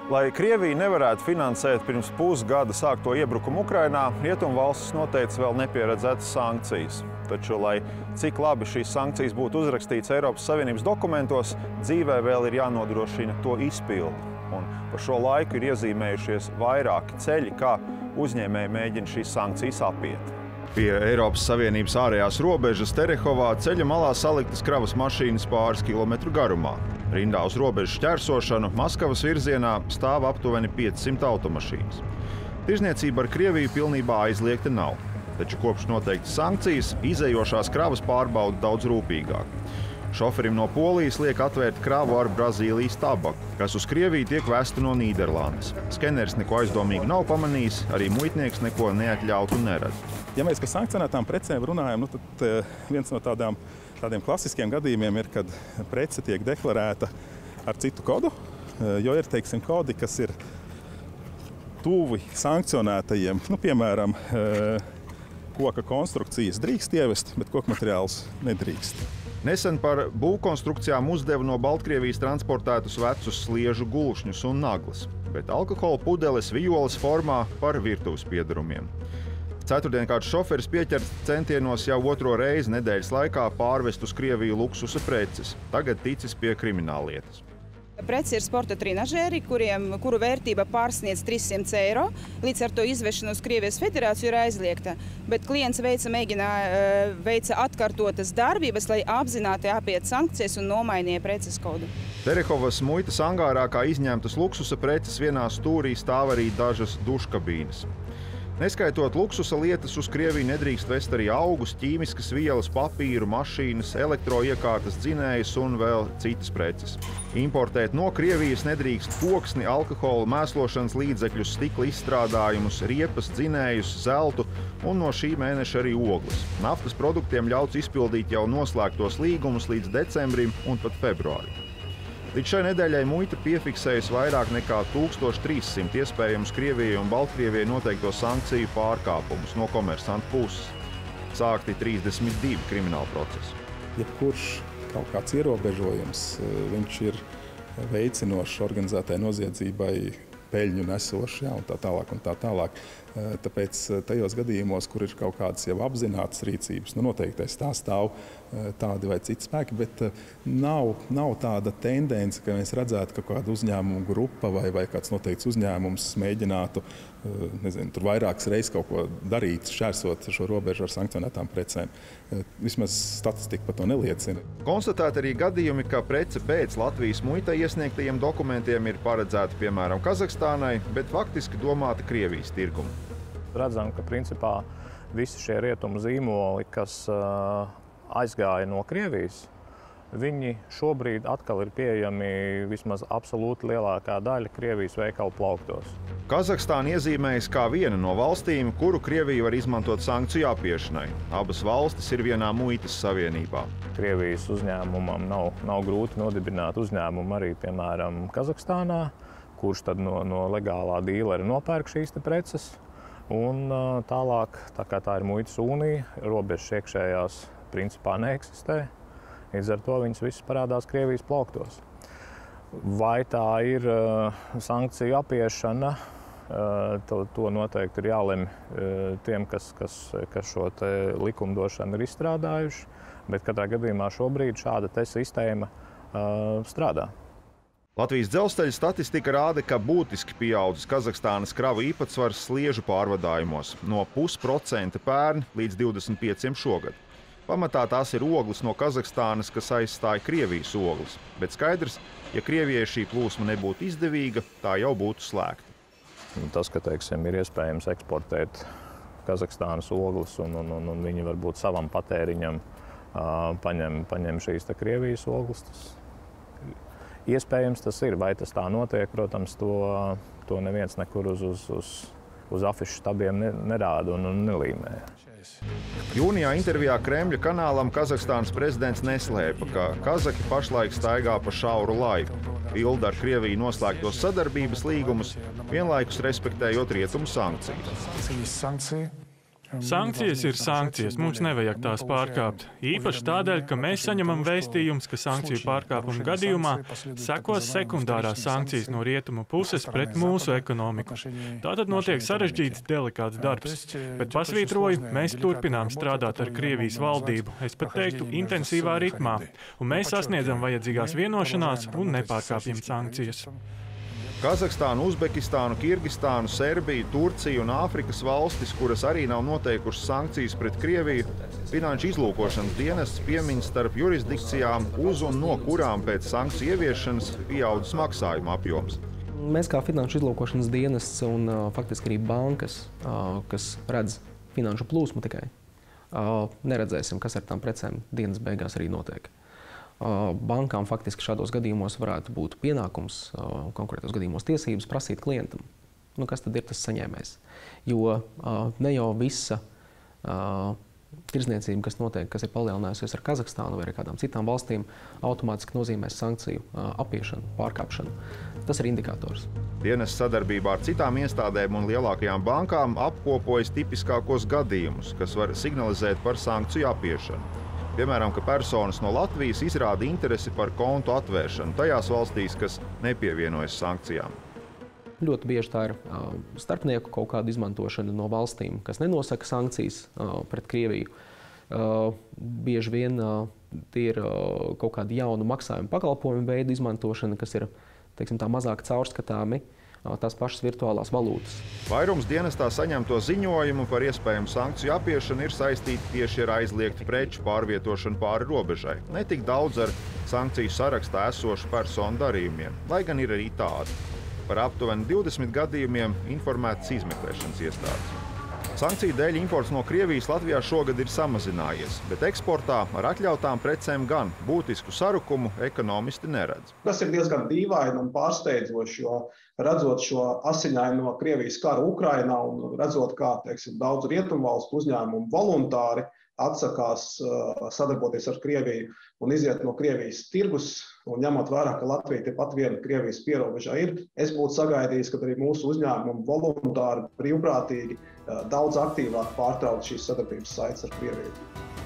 Lai Krievija nevarētu finansēt pirms pusgada sākto iebrukumu Ukrainā, rietumvalstis noteica vēl nepieredzētas sankcijas. Taču, lai cik labi šīs sankcijas būtu uzrakstītas Eiropas Savienības dokumentos, dzīvē vēl ir jānodrošina to izpildi. Un par šo laiku ir iezīmējušies vairāki ceļi, kā uzņēmēji mēģina šīs sankcijas apiet. Pie Eiropas Savienības ārējās robežas Terehovā ceļa malā saliktas kravas mašīnas pāris kilometru garumā. Rindā uz robežu šķērsošanu Maskavas virzienā stāv aptuveni 500 automašīnas. Tirzniecība ar Krieviju pilnībā aizliegta nav, taču kopš noteiktas sankcijas izejošās kravas pārbauda daudz rūpīgāk. Šoferim no Polijas liek atvērt kravu ar Brazīlijas tabaku, kas uz Krieviju tiek vesta no Nīderlandes. Skeneris neko aizdomīgu nav pamanījis, arī muitnieks neko neatļautu neredz. Ja mēs par sankcionētām precēm runājam, tad viens no tādiem klasiskiem gadījumiem ir, kad prece tiek deklarēta ar citu kodu, jo ir, teiksim, kodi, kas ir tuvi sankcionētajiem, piemēram, koka konstrukcijas drīkst ievest, bet koka materiāls nedrīkst. Nesen par būvkonstrukcijām uzdeva no Baltkrievijas transportētus vecus sliežu gulšņus un naglas, bet alkohola pudeles vijoles formā par virtuves piedarumiem. Ceturtdien kāds šoferis pieķerts centienos jau otro reizi nedēļas laikā pārvest uz Krieviju luksusa preces, tagad ticis pie krimināllietas. Preci ir sporta trinažēri, kuru vērtība pārsniedz 300 eiro. Līdz ar to izvešana uz Krievijas federāciju ir aizliegta. Bet klients veica atkārtotas darbības, lai apzināti apiet sankcijas un nomainīja preces kodu. Terehovas muitas angārā kā izņemtas luksusa preces vienā stūrī stāv arī dažas duškabīnes. Neskaitot luksusa lietas, uz Krieviju nedrīkst vest arī augus, ķīmiskas vielas, papīru, mašīnas, elektroiekārtas, dzinējus un vēl citas preces. Importēt no Krievijas nedrīkst koksni, alkohola, mēslošanas līdzekļus, stikla izstrādājumus, riepas, dzinējus, zeltu un no šī mēneša arī ogles. Naftas produktiem ļauts izpildīt jau noslēgtos līgumus līdz decembrim un pat februārim. Līdz šai nedēļai muita piefiksējas vairāk nekā 1300 iespējams Krievijai un Baltkrievijai noteikto sankciju pārkāpumus no komersantu puses. Sākti 32 krimināla procesi. Jebkurš kaut kāds ierobežojums, viņš ir veicinošs organizētai noziedzībai, peļņu nesošs, un tā tālāk un tā tālāk. Tāpēc tajos gadījumos, kur ir kaut kādas jau apzinātas rīcības, noteikti tā stāv tādi vai citi spēki, bet nav tāda tendence, ka mēs redzētu, ka kāda uzņēmuma grupa vai kāds noteikts uzņēmums mēģinātu tur vairākas reizes kaut ko darīt, šķērsot šo robežu ar sankcionētām precēm. Vismaz statistika par to neliecina. Konstatēt arī gadījumi, ka prece pēc Latvijas muitai iesniegtajiem dokumentiem ir paredzēta, piemēram, Kazahstānai, bet faktiski domāta Krievijas tirgumu. Redzam, ka principā visi šie rietumu zīmoli, kas aizgāja no Krievijas, viņi šobrīd atkal ir pieejami vismaz absolūti lielākā daļa Krievijas veikalu plauktos. Kazahstāna iezīmējas kā viena no valstīm, kuru Krievija var izmantot sankciju apiešanai. Abas valstis ir vienā muitas savienībā. Krievijas uzņēmumam nav grūti nodibināt uzņēmumu arī, piemēram, Kazahstānā, kurš tad no legālā dīlera nopērk šīs preces. Un tālāk, tā kā tā ir muitas unija, robežas iekšējās principā neeksistē. Līdz ar to viņas visas parādās Krievijas plauktos. Vai tā ir sankciju apiešana, to noteikti ir jālemj tiem, kas šo likumdošanu ir izstrādājuši, bet katrā gadījumā šobrīd šāda sistēma strādā. Latvijas dzelzceļa statistika rāda, ka būtiski pieaudzis Kazahstānas kravu īpatsvars sliežu pārvadājumos no 0,5% pērn līdz 25% šogad. Pamatā tās ir ogles no Kazahstānas, kas aizstāja Krievijas ogles, bet skaidrs, ja Krievijai šī plūsma nebūtu izdevīga, tā jau būtu slēgta. Tas, ka, teiksim, ir iespējams eksportēt Kazahstānas ogles un viņi varbūt savam patēriņam paņem šīs Krievijas ogles, iespējams tas ir. Vai tas tā notiek, protams, to neviens nekur uz afišu štabiem nerāda un nelīmē. Jūnijā intervijā Kremļa kanālam Kazahstānas prezidents neslēpa, ka kazahi pašlaik staigā pa šauru laivu, pilda ar Krieviju noslēgtos sadarbības līgumus, vienlaikus respektējot rietumu sankcijas. Sankcijas ir sankcijas, mums nevajag tās pārkāpt. Īpaši tādēļ, ka mēs saņemam vēstījumus, ka sankciju pārkāpumu gadījumā sekos sekundārās sankcijas no rietumu puses pret mūsu ekonomiku. Tātad notiek sarežģīts, delikāts darbs. Bet pasvītroju, mēs turpinām strādāt ar Krievijas valdību, es pat teiktu, intensīvā ritmā, un mēs sasniedzam vajadzīgās vienošanās un nepārkāpjam sankcijas. Kazahstānu, Uzbekistānu, Kirgistānu, Serbiju, Turciju un Āfrikas valstis, kuras arī nav noteikušas sankcijas pret Krieviju, Finanšu izlūkošanas dienests piemin starp jurisdikcijām, uz un no kurām pēc sankciju ieviešanas pieaudzis maksājuma apjoms. Mēs kā Finanšu izlūkošanas dienests un faktiski arī bankas, kas redz finanšu plūsmu tikai, neredzēsim, kas ar tām precēm dienas beigās arī notiek. Bankām faktiski šādos gadījumos varētu būt pienākums, konkrētos gadījumos tiesības prasīt klientam. Kas tad ir tas saņēmējs? Jo ne jau visa tirdzniecība, kas notiek, kas ir palielinājusies ar Kazahstānu vai ar kādām citām valstīm, automātiski nozīmēs sankciju apiešanu, pārkāpšanu. Tas ir indikators. Dienas sadarbībā ar citām iestādēm un lielākajām bankām apkopojas tipiskākos gadījumus, kas var signalizēt par sankciju apiešanu. Piemēram, ka personas no Latvijas izrāda interesi par kontu atvēršanu tajās valstīs, kas nepievienojas sankcijām. Ļoti bieži tā ir starpnieku kaut kāda izmantošana no valstīm, kas nenosaka sankcijas pret Krieviju. Bieži vien tie ir kaut kādi jaunu maksājumu pakalpojumu veidu izmantošana, kas ir, teiksim, tā mazāk caurskatāmi. Tās pašas virtuālās valūtas. Vairums dienestā saņemto ziņojumu par iespējamu sankciju apiešanu ir saistīti tieši ar aizliegtu preču pārvietošanu pāri robežai. Ne tik daudz ar sankciju sarakstā esošu personu darījumiem, lai gan ir arī tādi. Par aptuveni 20 gadījumiem informētas izmeklēšanas iestādes. Sankciju dēļ imports no Krievijas Latvijā šogad ir samazinājies, bet eksportā ar atļautām precēm gan būtisku sarukumu ekonomisti neredz. Tas ir diezgan dīvaini un pārsteidzoši, jo redzot šo asiņaino Krievijas karu Ukrainā un redzot, kā, teiksim, daudz rietumvalstu uzņēmumu voluntāri atsakās sadarboties ar Krieviju un iziet no Krievijas tirgus, un ņemot vērā, ka Latvija tepat viena Krievijas pierobežā ir, es būtu sagaidījis, ka arī mūsu uzņēmumu voluntāri brīvprātīgi daudz aktīvāk pārtraukt šīs sadarbības saites ar Krieviju.